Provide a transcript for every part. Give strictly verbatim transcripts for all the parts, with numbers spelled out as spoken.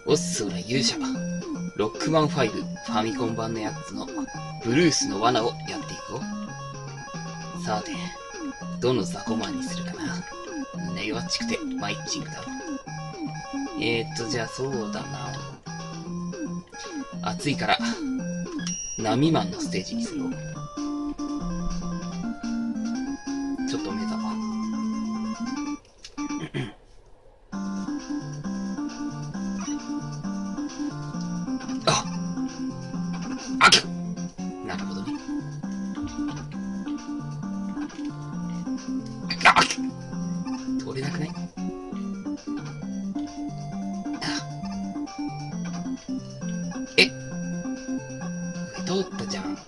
おっそら勇者。ロックマンファイブファミコン版のやつのブルースの罠をやっていこう。さて、どの雑魚マンにするかな。みんな弱っちくてマイチングだ。えーっと、じゃあそうだな。暑いから、波マンのステージにする。ちょっと目だわ。ああきゃなるほどね。あき取れなくない？え通ったじゃん。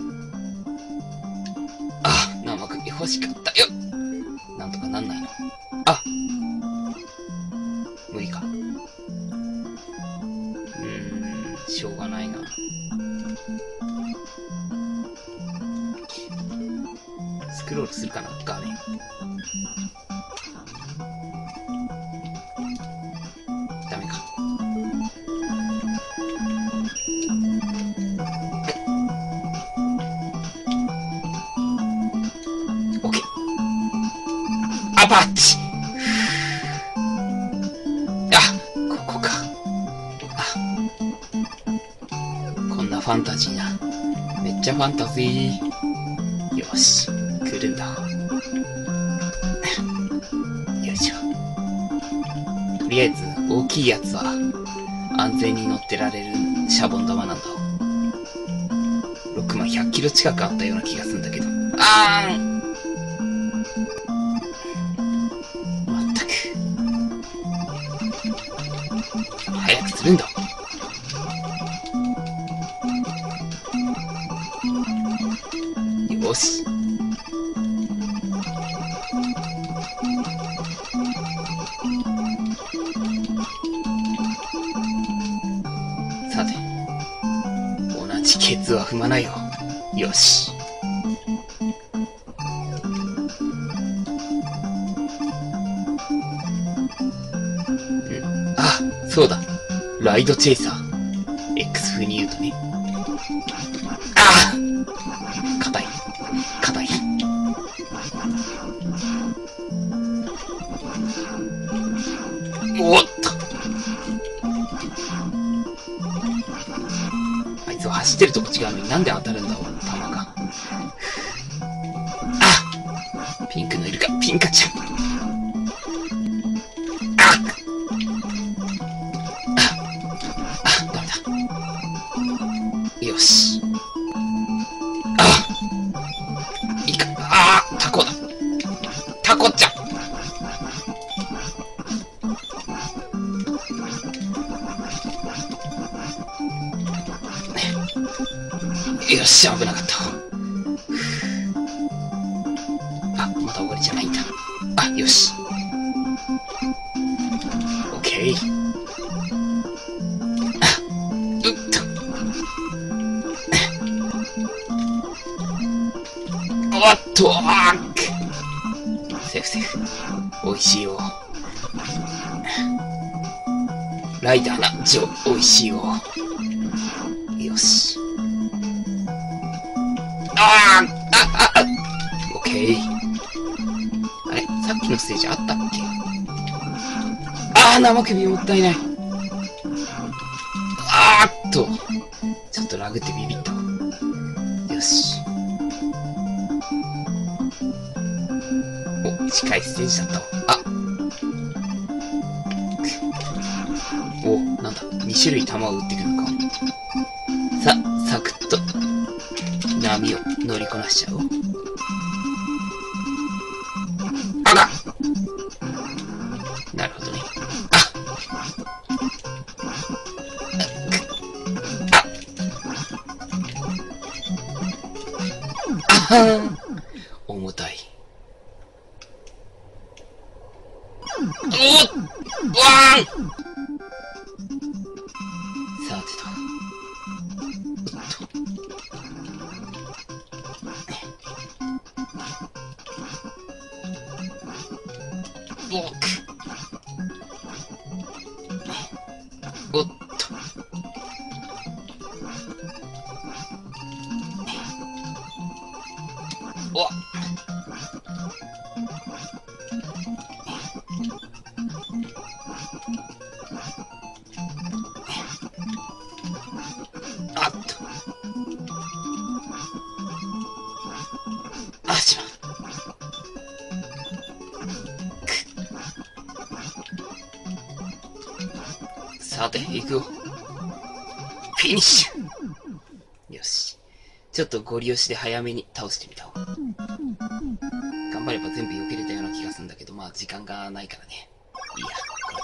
あ、生首欲しかったよ。なんとかなんないの？あ、無理か。うーん、しょうがないな。スクロールするかな、画面。ダメか。オッケー。アパッチ。あ、ここか。あ、こんなファンタジーな。めっちゃファンタジー。よし、来るんだ。よいしょ。とりあえず、大きいやつは、安全に乗ってられるシャボン玉なんだ。ロックマンひゃっキロ近くあったような気がするんだけど。あーん！まったく。早くするんだ。よし。さて、同じケツは踏まないよ。よし。ん、あ、そうだ。ライドチェイサー。X 風に言うとね。ああ、硬い。硬い。おっと。あいつは走ってるとこ違うのになんで当たるんだ、俺の弾が。あ、ピンクのイルカ、ピンカちゃん。あっ、あ、ダメだ。よし。あ、いいか。あー、タコだ。タコちゃん。よし、危なかった。あ、まだ終わりじゃないんだ。あ、よし。オッケー。あ、うっと。おっと、あーく。セーフセーフ。おいしいよ。ライダーな、ジョ、おいしいよ。よし。あー、あ、あ、あ、オッケー。あれ、さっきのステージあったっけ？あー、生首もったいない。あーっと。ちょっとラグってビビった。よし。お、近いステージだったわ。あ。お、なんだ、に種類弾を撃ってくるのか。さ、サクッと。波を乗りこなしちゃおう。あら！なるほどね。あ！あ！あはーん！重たい。おっ！わーん！さてと。おっと。 さて、行くよ。フィニッシュ。よし。ちょっとゴリ押しで早めに倒してみたわ。頑張れば全部避けれたような気がするんだけど、まあ時間がないからね。いいや、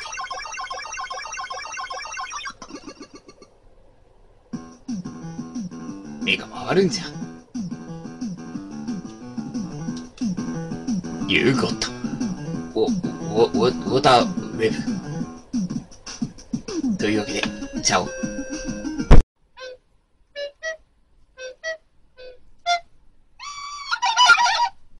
これで。目が回るんじゃ。You got. お、お、お、ウォーターウェブ。というわけで、チャオ。